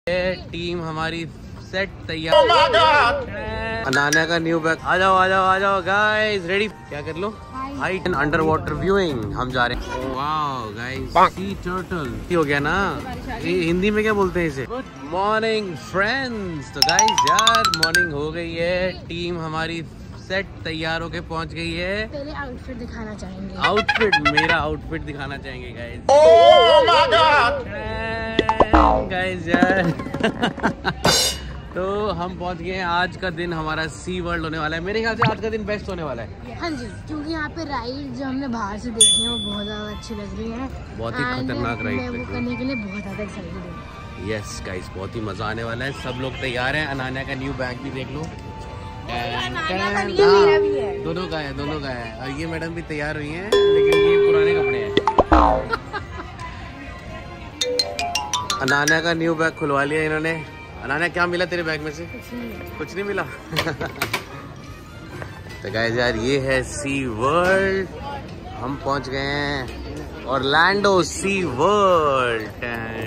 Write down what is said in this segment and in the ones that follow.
Team हमारी set तैयार। अनान्या का न्यू बैग। आ जाओ आ जाओ आ जाओ गाइस, रेडी? क्या कर लो? Height and underwater viewing हम जा रहे हैं। वाओ गाइस, सी टर्टल हो गया ना, हिंदी में क्या बोलते हैं इसे? Good morning friends. तो गाइस यार मॉर्निंग हो गई है, टीम हमारी सेट तैयार होके पहुंच गई है। पहले आउटफिट दिखाना चाहेंगे। आउटफिट, मेरा आउटफिट दिखाना चाहेंगे guys. Oh my god guys यार तो हम पहुंच गए हैं। आज का दिन हमारा सी वर्ल्ड होने वाला है। मेरे ख्याल से आज का दिन बेस्ट होने वाला है। हाँ जी, क्योंकि यहाँ पे राइड जो हमने बाहर से देखी है वो बहुत ज्यादा अच्छी लग रही है। बहुत ही खतरनाक राइड वो करने के लिए बहुत ज्यादा एक्साइटेड हूँ। यस गाइस, बहुत ही मजा आने वाला है। सब लोग तैयार हैं। अनान्या का न्यू बैग भी देख लो। दोनों का है, दोनों का है। और ये मैडम भी तैयार हुई हैं, लेकिन ये पुराने कपड़े हैं। अनान्या का न्यू बैग खुलवा लिया इन्होंने। अनान्या क्या मिला तेरे बैग में से? कुछ नहीं मिला। तो गाइस यार ये है सी वर्ल्ड। हम पहुंच गए हैं Orlando Sea World.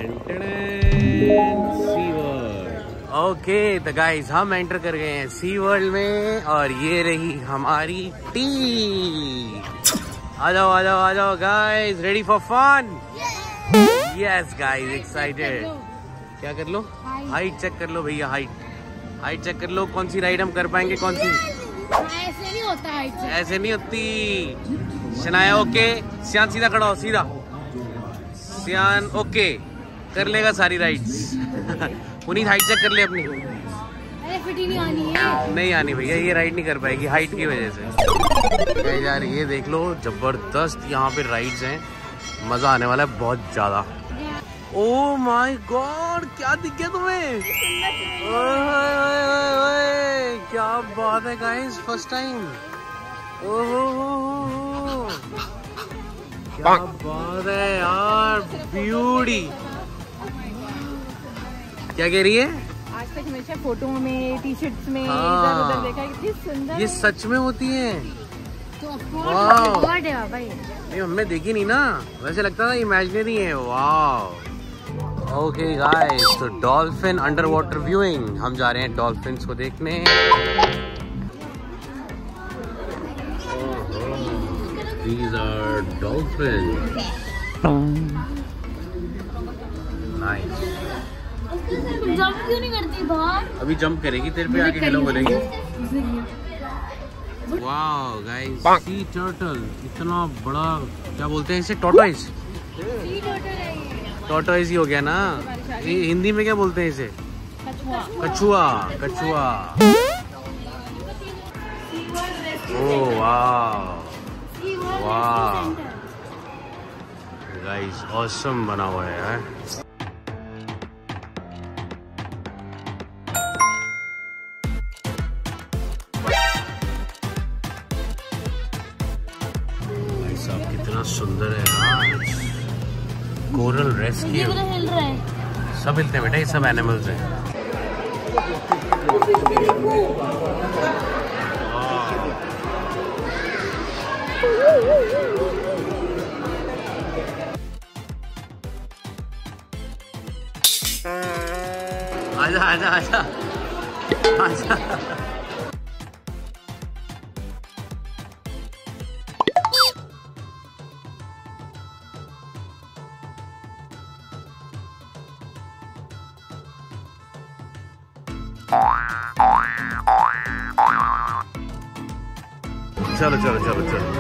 Sea World. Okay तो गाइस हम एंटर कर गए हैं सी वर्ल्ड में, और ये रही हमारी टीम। आ जाओ आ जाओ आ जाओ guys, ready for fun? Yes guys, excited. क्या कर लो? हाइट चेक कर लो भैया, हाइट चेक कर लो। कौन सी राइड हम कर पाएंगे, कौन सी? ऐसे नहीं होता हाइट चेक। ऐसे नहीं होती। शनाया ओके, सियान सीधा खड़ा हो, सीधा। सियान ओके, कर लेगा सारी राइड्स। पुनीत हाइट चेक कर ले अपनी। अरे फिट ही नहीं आनी है। नहीं आनी भैया, ये राइड नहीं कर पाएगी हाइट की वजह से। यार ये देख लो, जबरदस्त यहाँ पे राइड्स हैं। मजा आने वाला है बहुत ज्यादा। ओह माय गॉड, क्या दिख गया तुम्हें? ओए, क्या बात है गाइस, फर्स्ट टाइम। ओह क्या बात है यार, ब्यूटी। क्या कह रही है? आज तक हमेशा फोटो में, टी शर्ट्स में हाँ, देखा है, कितनी सुंदर। ये सच में होती है। तो भाई हमने देखी नहीं ना, वैसे लगता था इमेजिनरी है। वाह। ओके गाइस, तो डॉल्फिन अंडर वाटर व्यूइंग हम जा रहे हैं डॉल्फिन्स को देखने। These are dolphins. Nice. Jump क्यों नहीं करती बाहर? अभी जंप करेगी, तेरे पे आके हेलो बोलेगी। वाओ गाइस, सी टर्टल, इतना बड़ा, क्या बोलते हैं इसे? टॉर्टोइज। टॉर्टोइज ही हो गया ना, हिंदी में क्या बोलते हैं इसे? कछुआ। कछुआ। ओह वाह वाह गाइस, ऑसम बना हुआ है यार। भाई साहब कितना सुंदर है यार। Coral rescue. हिल रहा है। सब हिलते हैं बेटा, ये सब एनिमल्स हैं। आजा आजा आजा आजा। चलो चलो चलो चलो।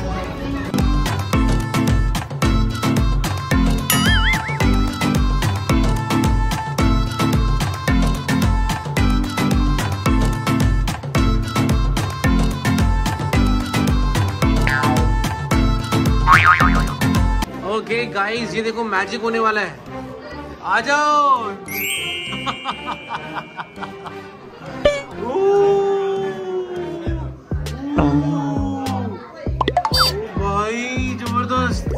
ओके गाइस, ये देखो मैजिक होने वाला है। आ जाओ। भाई जबरदस्त।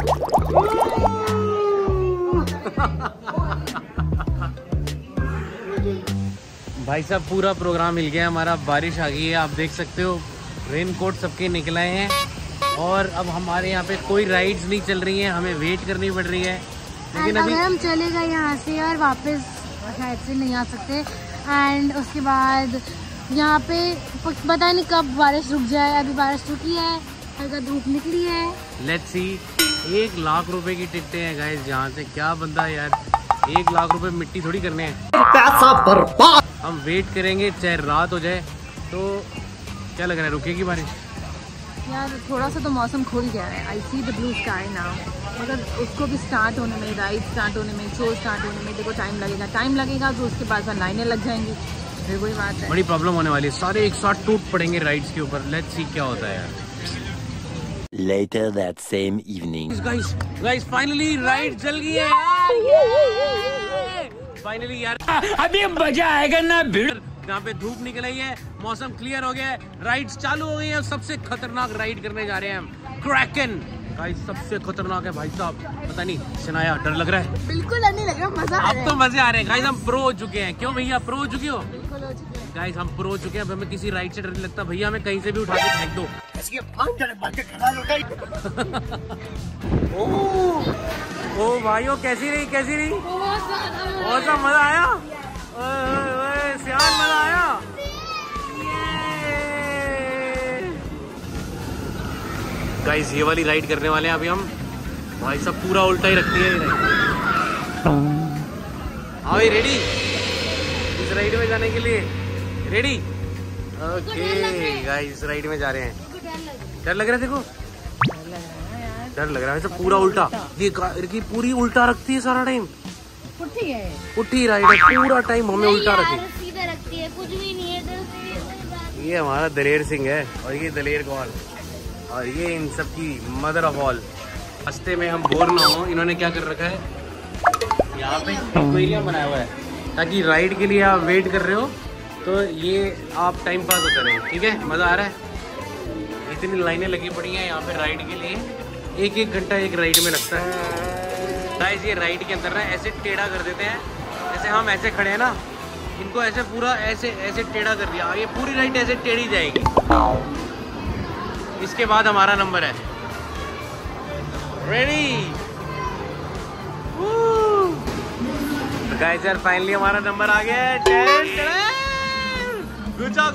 भाई साहब पूरा प्रोग्राम मिल गया हमारा। बारिश आ गई है, आप देख सकते हो। रेनकोट सबके निकल आए हैं। और अब हमारे यहाँ पे कोई राइड्स नहीं चल रही हैं, हमें वेट करनी पड़ रही है। लेकिन अभी हम चले गए यहाँ से और वापस शायद से नहीं आ सकते। एंड उसके बाद यहाँ पे पता नहीं कब बारिश रुक जाए। अभी बारिश रुकी है, हल्का धूप निकली है। Let's see. 1 लाख रुपए की टिकटें हैं गाइस यहाँ से। क्या बंदा है यार, 1 लाख रुपए मिट्टी थोड़ी करने हैं। पैसा बर्बाद। हम वेट करेंगे चाहे रात हो जाए। तो क्या लग रहा है, रुकेगी बारिश? यार थोड़ा सा तो मौसम खुल गया है। I see the blue sky now. मगर उसको भी स्टार्ट होने में, राइड स्टार्ट होने में, शो स्टार्ट होने में देखो टाइम लगेगा। तो उसके बाद लाइनें लग जाएंगी, फिर वही बात है, बड़ी प्रॉब्लम होने वाली है। सारे एक साथ टूट पड़ेंगे राइड्स के ऊपर। लेट्स सी क्या होता है यार। Later that same evening. Guys, finally ride चल गई है यार। फाइनली यार अभी मजा आएगा ना। भीड़ यहाँ पे धूप निकल आई है, मौसम क्लियर हो गया है, राइड्स चालू हो गई है। सबसे खतरनाक राइड करने जा रहे हैं हम, क्रैकन। गाइस सबसे खतरनाक है भाई साहब। पता नहीं शनाया, डर लग रहा है? बिल्कुल डर नहीं लग रहा, मजा आ रहा है। अब तो मजे आ रहे हैं गाइस। हम प्रो हो चुके हैं। क्यों भैया, प्रो हो चुके हो? बिल्कुल हो चुके हैं गाइस, हम प्रो हो चुके हैं। अब हमें किसी राइड से डर नहीं लगता भैया। हमें कहीं से भी उठा के फेंक दो। ओ भाइयों, कैसी रही? बहुत सा मजा आया। सियान मजा आया। गाइस ये वाली राइड करने वाले हैं अभी हम। भाई सब पूरा उल्टा ही रखती है ये राइड। हाँ भाई, रेडी इस राइड में जाने के लिए? रेडी? ओके गाइस, राइड में जा रहे हैं। डर लग रहा है? देखो डर लग रहा है। सब पूरा उल्टा, ये पूरी उल्टा रखती है सारा टाइम। पुट्ठी राइड है, पूरा टाइम हमें उल्टा रखती है। कुछ भी नहीं है। ये हमारा दलेर सिंह है, और ये दलेर कौन, और ये इन सब की मदर ऑफ ऑल। रास्ते में हम बोर ना हो, इन्होंने क्या कर रखा है, यहाँ पे एक्वेरियम बनाया हुआ है ताकि राइड के लिए आप वेट कर रहे हो तो ये आप टाइम पास होता रहे। ठीक है, मज़ा आ रहा है। इतनी लाइनें लगी पड़ी हैं यहाँ पे राइड के लिए। 1-1 घंटा एक राइड में लगता है। गाइस ये राइड के अंदर ना ऐसे टेढ़ा कर देते हैं, जैसे हम ऐसे खड़े हैं ना, इनको ऐसे पूरा ऐसे टेढ़ा कर दिया। ये पूरी राइड ऐसे टेढ़ी जाएगी। इसके बाद हमारा नंबर है। रेडी? गाइस यार फाइनली हमारा नंबर आ गया है। गुजाओ।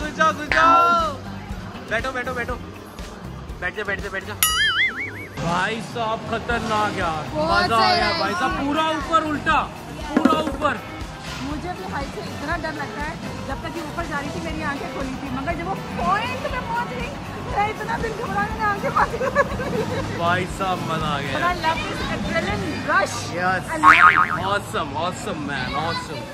बैठ जा। भाई साहब खतरनाक यार, मजा आ गया भाई साहब। पूरा ऊपर उल्टा, पूरा ऊपर। मुझे अपनी हाइट से इतना डर लगता है। जब तक ये ऊपर जा रही थी मेरी आंखें खुली थी, मगर जब वो पॉइंट पे पहुंच गई मेरा इतना दिल घबरा गया, आंखें बंद। भाई साहब मजा आ गया। I love this adrenaline rush. Yes. I love it. Awesome man, awesome.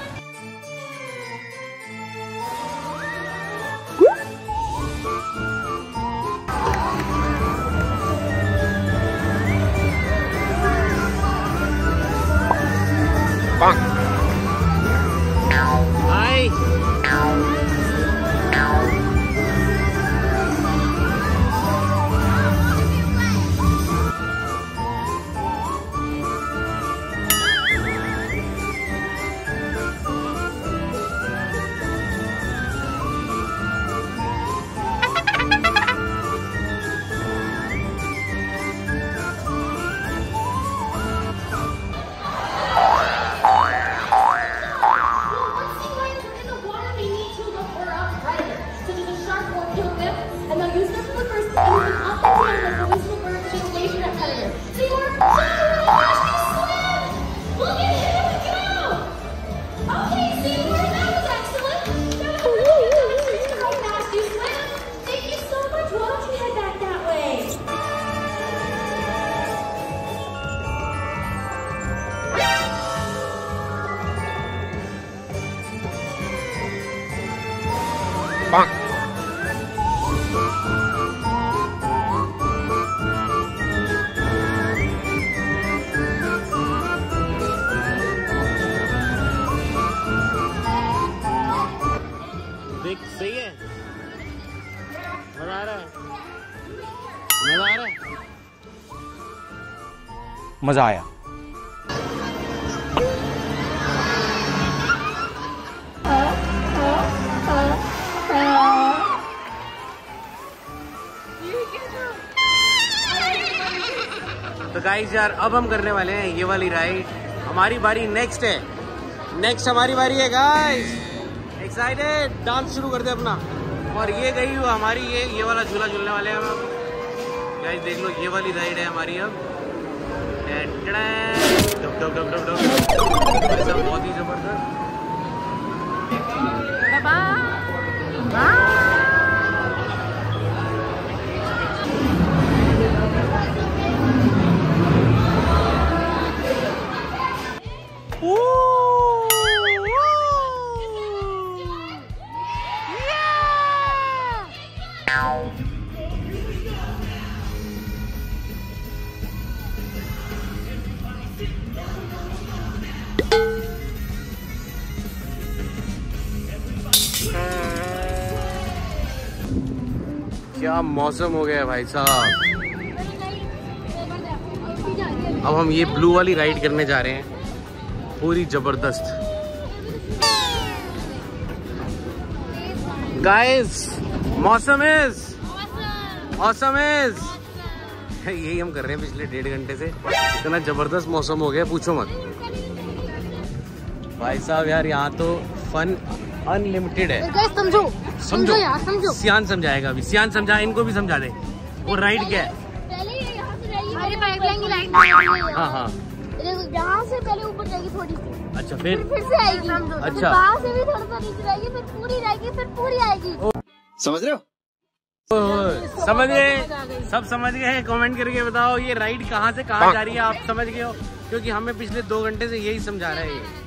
देख सही है, मजा आ रहा है, मजा आया। तो गाइस यार अब हम करने वाले हैं ये वाली राइड। हमारी बारी नेक्स्ट है। नेक्स्ट हमारी बारी है गाइस, एक्साइटेड, डांस शुरू कर दे अपना। और ये गई हमारी ये वाला झूला झूलने वाले हैं हम गाइस, देख लो ये वाली राइड है हमारी अब। बहुत ही जबरदस्त। क्या मौसम हो गया है भाई साहब। अब हम ये ब्लू वाली राइड करने जा रहे हैं, पूरी जबरदस्त। गाइस मौसम इज ऑसम इज, यही हम कर रहे हैं पिछले 1.5 घंटे से। इतना जबरदस्त मौसम हो गया पूछो मत भाई साहब। यार यहाँ तो फन अनलिमिटेड है। समझो यार, समझो। सियान समझाएगा अभी, सियान समझा, इनको भी समझा दे वो राइड क्या है। हाँ हाँ, यहाँ से पहले ऊपर जाएगी थोड़ी सी, अच्छा फिर से आएगी, अच्छा वहाँ से भी थोड़ा सा नीचे जाएगी, फिर पूरी जाएगी, फिर पूरी आएगी। समझ रहे हो? समझ गए, सब समझ गए हैं। कमेंट करके बताओ ये राइड कहाँ से कहाँ जा रही है, आप समझ गए हो? क्योंकि हमें पिछले 2 घंटे से यही समझा रहा है ये।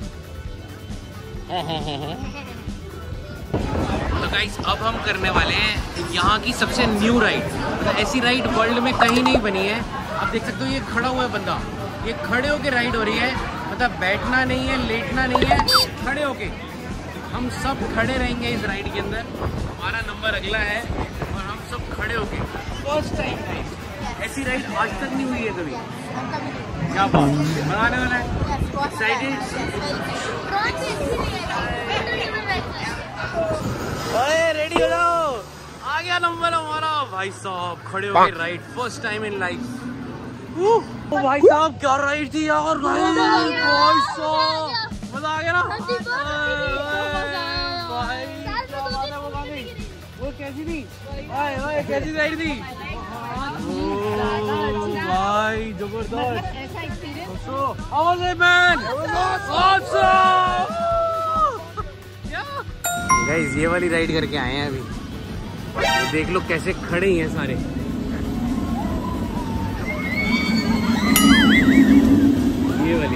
तो गाइस अब हम करने वाले हैं यहाँ की सबसे न्यू राइड। मतलब ऐसी राइड वर्ल्ड में कहीं नहीं बनी है। आप देख सकते हो ये खड़ा हुआ है बंदा, ये खड़े होके राइड हो रही है। मतलब बैठना नहीं है, लेटना नहीं है, खड़े होके। हम सब खड़े रहेंगे इस राइड के अंदर। हमारा नंबर अगला है और हम सब खड़े होके फर्स्ट टाइम। ऐसी राइड आज तक नहीं हुई है कभी। क्या बात बनाने वाला है, रेडी हो जाओ, आ गया नंबर हमारा। भाई साहब खड़े हो गए ride, first time in life. भाई साहब क्या राइड थी यार, भाई साहब मजा आ गया ना। वो कैसी थी कैसी राइड थी भाई, जबरदस्त। गाइस ये वाली राइड करके आए हैं अभी। ये देख लो कैसे खड़े हैं सारे। ये वाली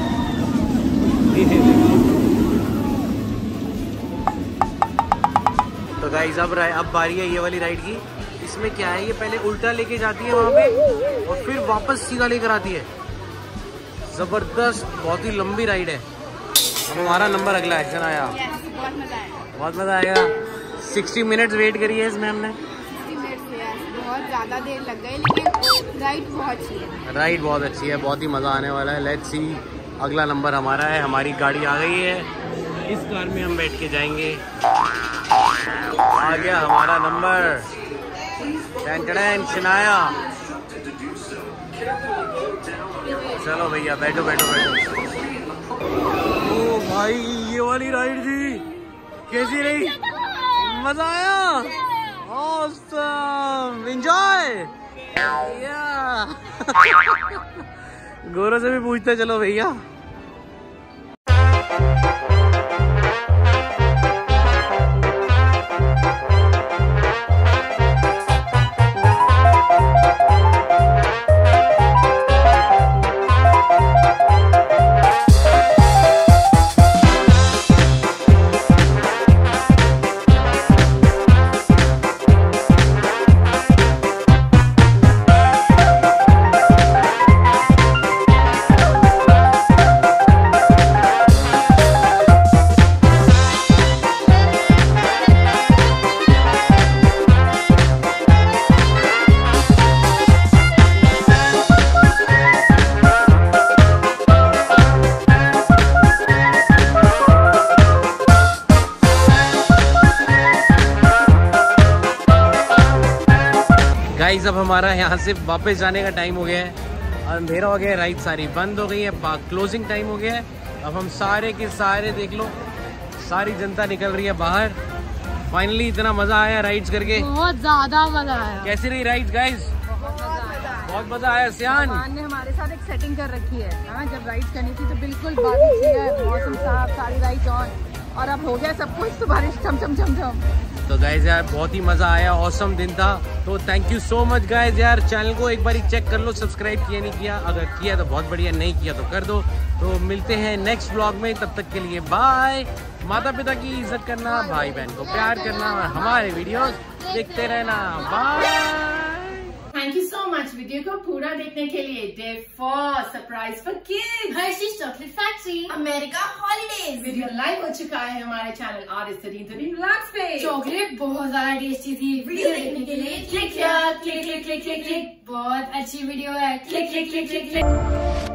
तो गाइस अब बारी है ये वाली राइड की। इसमें क्या है, ये पहले उल्टा लेके जाती है वहाँ पे और फिर वापस सीधा लेकर आती है। जबरदस्त, बहुत ही लंबी राइड है। अब हमारा नंबर अगला है, आया बहुत मजा आएगा। 60 मिनट्स वेट करी है इसमें हमने। 60 मिनट्स बहुत ज्यादा देर लग गई, लेकिन राइड बहुत अच्छी है। राइड बहुत अच्छी है, बहुत ही मजा आने वाला है। लेट्स सी, अगला नंबर हमारा है। हमारी गाड़ी आ गई है, इस कार में हम बैठ के जाएंगे। आ गया हमारा नंबर, शनाया। चलो भैया बैठो बैठो बैठो। ओ भाई ये वाली राइड थी, कैसी रही? मजा आया, ऑसम, एंजॉय। गोरों से भी पूछते चलो भैया। गाइस अब हमारा यहाँ से वापस जाने का टाइम हो गया है। अंधेरा हो गया है, राइड सारी बंद हो गई है, क्लोजिंग टाइम हो गया है। अब हम सारे के सारे देख लो, सारी जनता निकल रही है बाहर। फाइनली इतना मजा आया राइड्स करके, बहुत ज्यादा मजा आया। कैसी रही राइड्स गाइस? बहुत मजा आया। सियान ने हमारे साथ एक सेटिंग कर रखी है। हाँ, जब राइड्स करनी थी तो बिल्कुल बारिश है, मौसम साफ, सारी राइड्स ऑन, और अब हो गया सब कुछ तो बारिश छम छम छम छम। तो गाइज यार बहुत ही मजा आया, ऑसम दिन था। तो thank you so much guys यार। चैनल को एक बार चेक कर लो, सब्सक्राइब किया नहीं किया, अगर किया तो बहुत बढ़िया, नहीं किया तो कर दो। तो मिलते हैं नेक्स्ट ब्लॉग में, तब तक के लिए बाय। माता पिता की इज्जत करना, भाई बहन को प्यार करना, हमारे वीडियोस देखते रहना। Bye. Thank you so much video को पूरा देखने के लिए। Day 4 surprise for kids, Hershey's chocolate factory, America holidays. Video live हो चुका है हमारे चैनल RS13 व्लॉग्स पे। चॉकलेट बहुत ज्यादा टेस्टी थी। वीडियो देखने के लिए click click click click click click. बहुत अच्छी वीडियो है, click click click click click.